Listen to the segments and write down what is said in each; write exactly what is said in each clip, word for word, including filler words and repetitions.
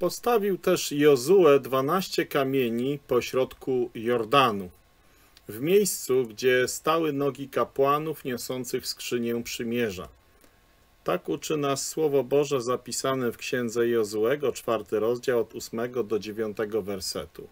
Postawił też Jozue dwanaście kamieni pośrodku Jordanu, w miejscu, gdzie stały nogi kapłanów niosących skrzynię przymierza. Tak uczy nas Słowo Boże zapisane w księdze Jozuego, czwarty rozdział od ósmego do dziewiątego wersetu.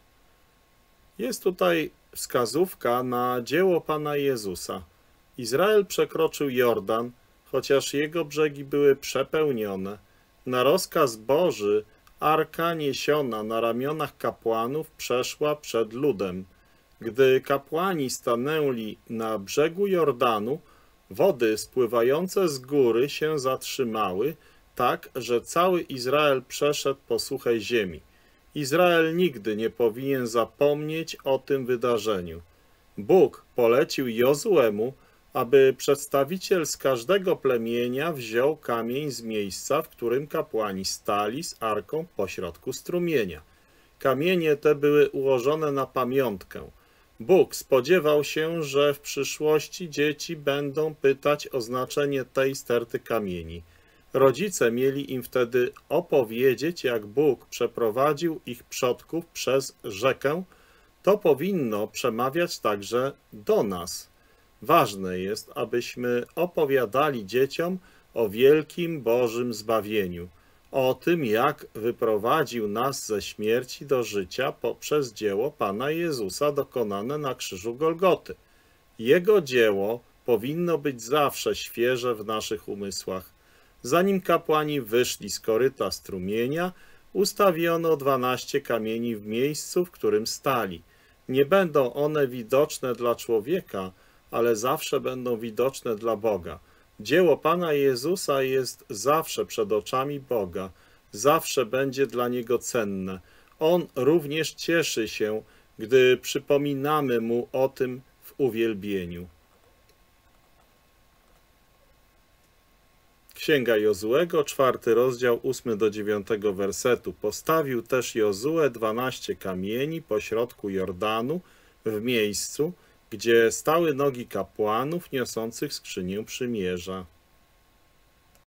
Jest tutaj wskazówka na dzieło Pana Jezusa. Izrael przekroczył Jordan, chociaż jego brzegi były przepełnione. Na rozkaz Boży arka niesiona na ramionach kapłanów przeszła przed ludem. Gdy kapłani stanęli na brzegu Jordanu, wody spływające z góry się zatrzymały, tak, że cały Izrael przeszedł po suchej ziemi. Izrael nigdy nie powinien zapomnieć o tym wydarzeniu. Bóg polecił Jozuemu, aby przedstawiciel z każdego plemienia wziął kamień z miejsca, w którym kapłani stali z arką pośrodku strumienia. Kamienie te były ułożone na pamiątkę. Bóg spodziewał się, że w przyszłości dzieci będą pytać o znaczenie tej sterty kamieni. Rodzice mieli im wtedy opowiedzieć, jak Bóg przeprowadził ich przodków przez rzekę. To powinno przemawiać także do nas. Ważne jest, abyśmy opowiadali dzieciom o wielkim Bożym zbawieniu, o tym, jak wyprowadził nas ze śmierci do życia poprzez dzieło Pana Jezusa dokonane na krzyżu Golgoty. Jego dzieło powinno być zawsze świeże w naszych umysłach. Zanim kapłani wyszli z koryta strumienia, ustawiono dwanaście kamieni w miejscu, w którym stali. Nie będą one widoczne dla człowieka, ale zawsze będą widoczne dla Boga. Dzieło Pana Jezusa jest zawsze przed oczami Boga, zawsze będzie dla Niego cenne. On również cieszy się, gdy przypominamy Mu o tym w uwielbieniu. Księga Jozuego, czwarty rozdział, ósmy do dziewiątego wersetu. Postawił też Jozue dwanaście kamieni pośrodku Jordanu, w miejscu, gdzie stały nogi kapłanów niosących skrzynię przymierza.